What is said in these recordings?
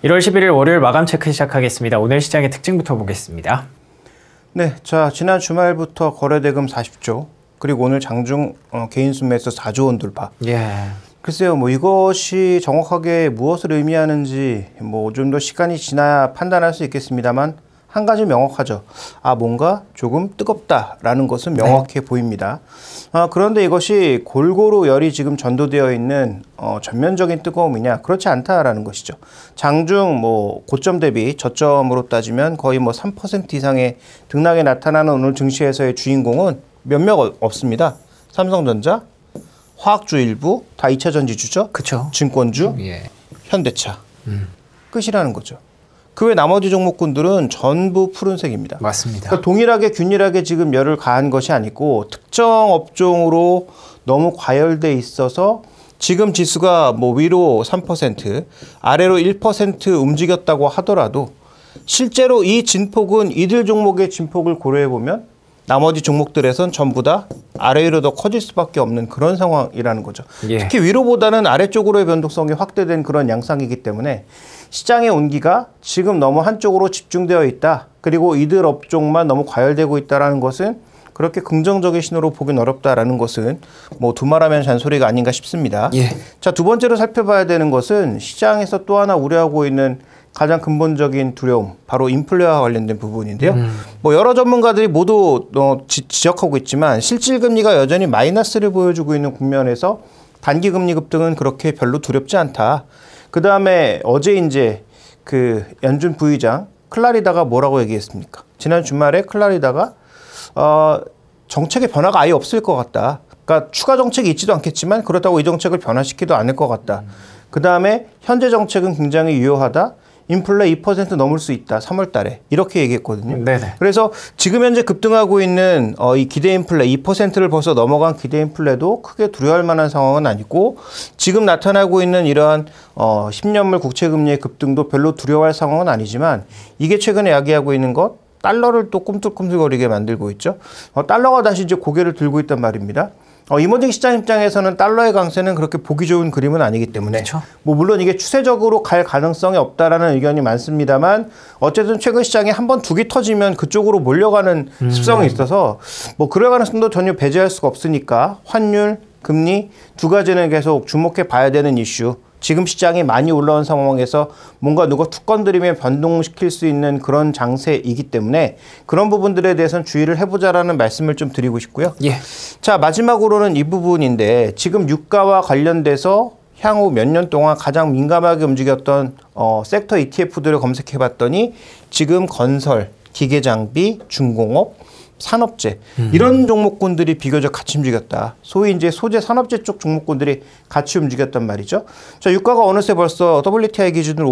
1월 11일 월요일 마감 체크 시작하겠습니다. 오늘 시장의 특징부터 보겠습니다. 네, 자 지난 주말부터 거래대금 40조, 그리고 오늘 장중 개인 순매수 4조 원 돌파. 글쎄요, 뭐 이것이 정확하게 무엇을 의미하는지 뭐 좀 더 시간이 지나야 판단할 수 있겠습니다만 한 가지 명확하죠. 뭔가 조금 뜨겁다라는 것은 명확해 보입니다. 그런데 이것이 골고루 열이 지금 전도되어 있는 전면적인 뜨거움이냐? 그렇지 않다라는 것이죠. 장중 뭐 고점 대비 저점으로 따지면 거의 뭐 3% 이상의 등락이 나타나는 오늘 증시에서의 주인공은 몇몇 없습니다. 삼성전자, 화학주 일부, 다 2차 전지주죠. 그렇죠. 증권주, 현대차. 끝이라는 거죠. 그 외 나머지 종목군들은 전부 푸른색입니다. 맞습니다. 그러니까 동일하게 균일하게 지금 열을 가한 것이 아니고 특정 업종으로 너무 과열돼 있어서 지금 지수가 뭐 위로 3%, 아래로 1% 움직였다고 하더라도 실제로 이 진폭은 이들 종목의 진폭을 고려해 보면 나머지 종목들에선 전부 다 아래 위로 더 커질 수밖에 없는 그런 상황이라는 거죠. 특히 위로보다는 아래쪽으로의 변동성이 확대된 그런 양상이기 때문에 시장의 온기가 지금 너무 한쪽으로 집중되어 있다. 그리고 이들 업종만 너무 과열되고 있다는 것은 그렇게 긍정적인 신호로 보긴 어렵다라는 것은 뭐 두말하면 잔소리가 아닌가 싶습니다. 자, 두 번째로 살펴봐야 되는 것은 시장에서 또 하나 우려하고 있는 가장 근본적인 두려움, 바로 인플레와 관련된 부분인데요. 뭐 여러 전문가들이 모두 지적하고 있지만 실질금리가 여전히 마이너스를 보여주고 있는 국면에서 단기금리 급등은 그렇게 별로 두렵지 않다. 그 다음에 어제 이제 그 연준 부의장 클라리다가 뭐라고 얘기했습니까? 지난 주말에 클라리다가 정책의 변화가 아예 없을 것 같다. 그러니까 추가 정책이 있지도 않겠지만 그렇다고 이 정책을 변화시키지도 않을 것 같다. 그 다음에 현재 정책은 굉장히 유효하다. 인플레 2% 넘을 수 있다. 3월 달에. 이렇게 얘기했거든요. 그래서 지금 현재 급등하고 있는 이 기대 인플레 2%를 벌써 넘어간 기대 인플레도 크게 두려워할 만한 상황은 아니고 지금 나타나고 있는 이러한 10년물 국채 금리의 급등도 별로 두려워할 상황은 아니지만 이게 최근에 이야기하고 있는 것 달러를 또 꿈틀꿈틀거리게 만들고 있죠. 달러가 다시 이제 고개를 들고 있단 말입니다. 이모징 시장 입장에서는 달러의 강세는 그렇게 보기 좋은 그림은 아니기 때문에 뭐 물론 이게 추세적으로 갈 가능성이 없다라는 의견이 많습니다만 어쨌든 최근 시장에 한번 두기 터지면 그쪽으로 몰려가는 습성이 있어서 뭐 그럴 가능성도 전혀 배제할 수가 없으니까 환율, 금리 두 가지는 계속 주목해 봐야 되는 이슈. 지금 시장이 많이 올라온 상황에서 뭔가 누가 툭 건드리면 변동시킬 수 있는 그런 장세이기 때문에 그런 부분들에 대해서는 주의를 해보자라는 말씀을 좀 드리고 싶고요. 자, 마지막으로는 이 부분인데 지금 유가와 관련돼서 향후 몇 년 동안 가장 민감하게 움직였던 섹터 ETF들을 검색해 봤더니 지금 건설, 기계장비, 중공업, 산업재 이런 종목군들이 비교적 같이 움직였다. 소위 이제 소재 산업재 쪽 종목군들이 같이 움직였단 말이죠. 자, 유가가 어느새 벌써 WTI 기준으로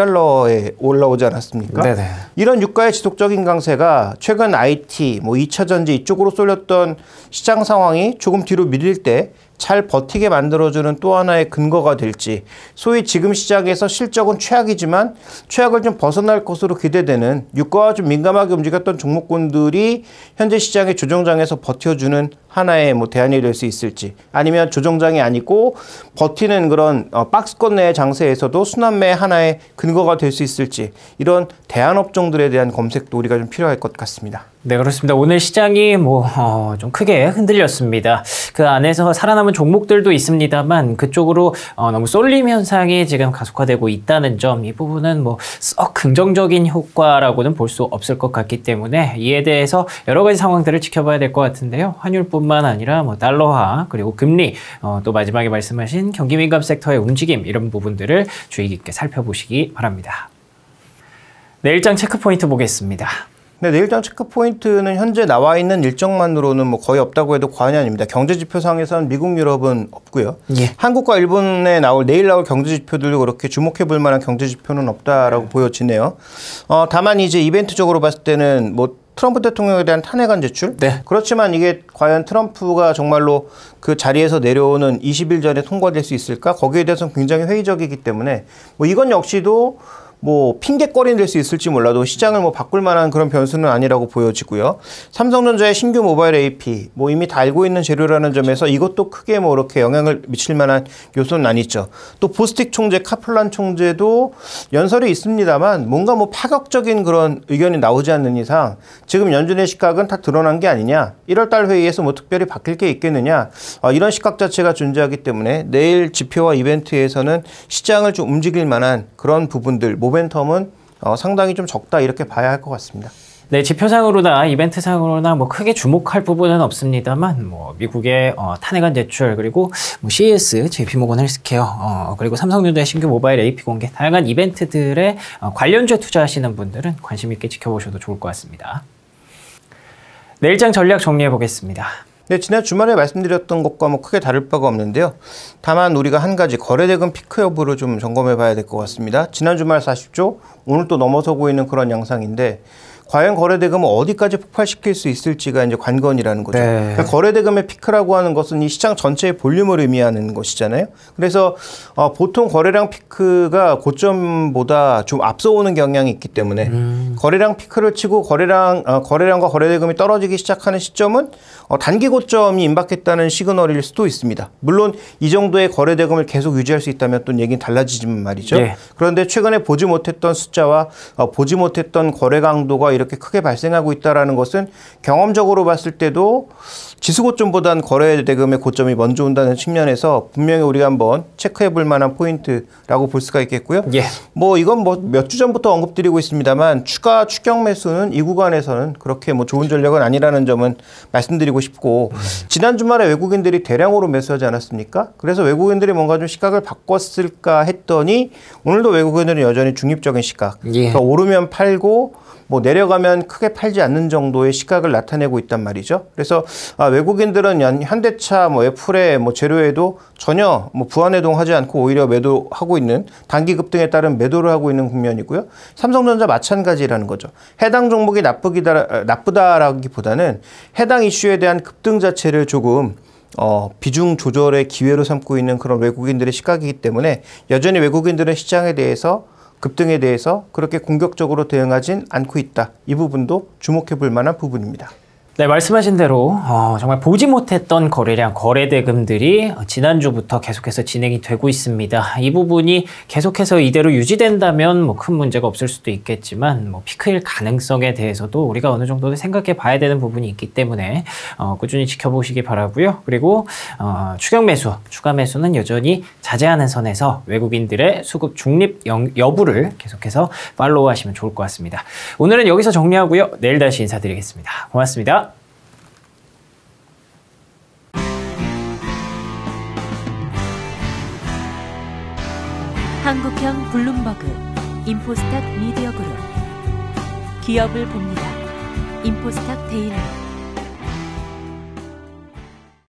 52달러에 올라오지 않았습니까? 이런 유가의 지속적인 강세가 최근 IT, 뭐 2차 전지 이쪽으로 쏠렸던 시장 상황이 조금 뒤로 밀릴 때 잘 버티게 만들어주는 또 하나의 근거가 될지, 소위 지금 시장에서 실적은 최악이지만 최악을 좀 벗어날 것으로 기대되는 유가와 좀 민감하게 움직였던 종목군들이 현재 시장의 조정장에서 버텨주는 하나의 뭐 대안이 될 수 있을지, 아니면 조정장이 아니고 버티는 그런 박스권 내의 장세에서도 순환매의 하나의 근거가 될 수 있을지, 이런 대안 업종들에 대한 검색도 우리가 좀 필요할 것 같습니다. 네, 그렇습니다. 오늘 시장이 좀 크게 흔들렸습니다. 그 안에서 살아남은 종목들도 있습니다만 그쪽으로 너무 쏠림 현상이 지금 가속화되고 있다는 점, 이 부분은 뭐 썩 긍정적인 효과라고는 볼 수 없을 것 같기 때문에 이에 대해서 여러 가지 상황들을 지켜봐야 될 것 같은데요. 환율뿐만 아니라 뭐 달러화, 그리고 금리, 또 마지막에 말씀하신 경기 민감 섹터의 움직임, 이런 부분들을 주의 깊게 살펴보시기 바랍니다. 내일장 체크 포인트 보겠습니다. 네, 내일장 체크 포인트는 현재 나와 있는 일정만으로는 뭐 거의 없다고 해도 과언이 아닙니다. 경제지표상에서는 미국, 유럽은 없고요. 한국과 일본에 내일 나올 경제지표들도 그렇게 주목해 볼 만한 경제지표는 없다라고 보여지네요. 다만 이제 이벤트적으로 봤을 때는 뭐 트럼프 대통령에 대한 탄핵안 제출? 그렇지만 이게 과연 트럼프가 정말로 그 자리에서 내려오는 20일 전에 통과될 수 있을까? 거기에 대해서는 굉장히 회의적이기 때문에 뭐 이건 역시도 뭐 핑계거리는 될 수 있을지 몰라도 시장을 뭐 바꿀 만한 그런 변수는 아니라고 보여지고요. 삼성전자의 신규 모바일 AP 뭐 이미 다 알고 있는 재료라는 점에서 이것도 크게 뭐 이렇게 영향을 미칠 만한 요소는 아니죠. 또 보스틱 총재, 카플란 총재도 연설이 있습니다만 뭔가 뭐 파격적인 그런 의견이 나오지 않는 이상 지금 연준의 시각은 다 드러난 게 아니냐. 1월달 회의에서 뭐 특별히 바뀔 게 있겠느냐. 이런 시각 자체가 존재하기 때문에 내일 지표와 이벤트에서는 시장을 좀 움직일 만한 그런 부분들, 모멘텀은 상당히 좀 적다 이렇게 봐야 할 것 같습니다. 네, 지표상으로나 이벤트상으로나 뭐 크게 주목할 부분은 없습니다만 뭐 미국의 탄핵안 제출 그리고 뭐 CES, JP모건 헬스케어 그리고 삼성전자의 신규 모바일 AP 공개 다양한 이벤트들에 관련주에 투자하시는 분들은 관심 있게 지켜보셔도 좋을 것 같습니다. 내일장 전략 정리해 보겠습니다. 네, 지난 주말에 말씀드렸던 것과 뭐 크게 다를 바가 없는데요. 다만 우리가 한 가지 거래대금 피크 여부를 좀 점검해 봐야 될 것 같습니다. 지난 주말 40조, 오늘 또 넘어서고 있는 그런 양상인데 과연 거래대금을 어디까지 폭발시킬 수 있을지가 이제 관건이라는 거죠. 네. 그러니까 거래대금의 피크라고 하는 것은 이 시장 전체의 볼륨을 의미하는 것이잖아요. 그래서 보통 거래량 피크가 고점보다 좀 앞서오는 경향이 있기 때문에 거래량 피크를 치고 거래량과 거래대금이 떨어지기 시작하는 시점은 단기 고점이 임박했다는 시그널일 수도 있습니다. 물론 이 정도의 거래대금을 계속 유지할 수 있다면 또 얘기는 달라지지만 말이죠. 네. 그런데 최근에 보지 못했던 숫자와 보지 못했던 거래 강도가 이렇게 크게 발생하고 있다는 것은 경험적으로 봤을 때도 지수 고점보다는 거래 대금의 고점이 먼저 온다는 측면에서 분명히 우리가 한번 체크해 볼 만한 포인트라고 볼 수가 있겠고요. 예. 뭐 이건 뭐 몇 주 전부터 언급드리고 있습니다만 추가 추격 매수는 이 구간에서는 그렇게 뭐 좋은 전략은 아니라는 점은 말씀드리고 싶고 지난 주말에 외국인들이 대량으로 매수하지 않았습니까? 그래서 외국인들이 뭔가 좀 시각을 바꿨을까 했더니 오늘도 외국인들은 여전히 중립적인 시각. 예. 그러니까 오르면 팔고 뭐 내려가면 크게 팔지 않는 정도의 시각을 나타내고 있단 말이죠. 그래서 외국인들은 현대차, 뭐 애플의 뭐 재료에도 전혀 뭐 부안해동하지 않고 오히려 매도하고 있는 단기 급등에 따른 매도를 하고 있는 국면이고요. 삼성전자 마찬가지라는 거죠. 해당 종목이 나쁘다라기보다는 해당 이슈에 대한 급등 자체를 조금 비중 조절의 기회로 삼고 있는 그런 외국인들의 시각이기 때문에 여전히 외국인들은 시장에 대해서 급등에 대해서 그렇게 공격적으로 대응하진 않고 있다. 이 부분도 주목해 볼 만한 부분입니다. 네, 말씀하신 대로 정말 보지 못했던 거래량, 거래대금들이 지난주부터 계속해서 진행이 되고 있습니다. 이 부분이 계속해서 이대로 유지된다면 뭐 큰 문제가 없을 수도 있겠지만 뭐 피크일 가능성에 대해서도 우리가 어느 정도 생각해 봐야 되는 부분이 있기 때문에 꾸준히 지켜보시기 바라고요. 그리고 추격 매수, 추가 매수는 여전히 자제하는 선에서 외국인들의 수급 중립 여부를 계속해서 팔로우 하시면 좋을 것 같습니다. 오늘은 여기서 정리하고요. 내일 다시 인사드리겠습니다. 고맙습니다. 한국형 블룸버그, 인포스탁 미디어 그룹. 기업을 봅니다. 인포스탁 데일리.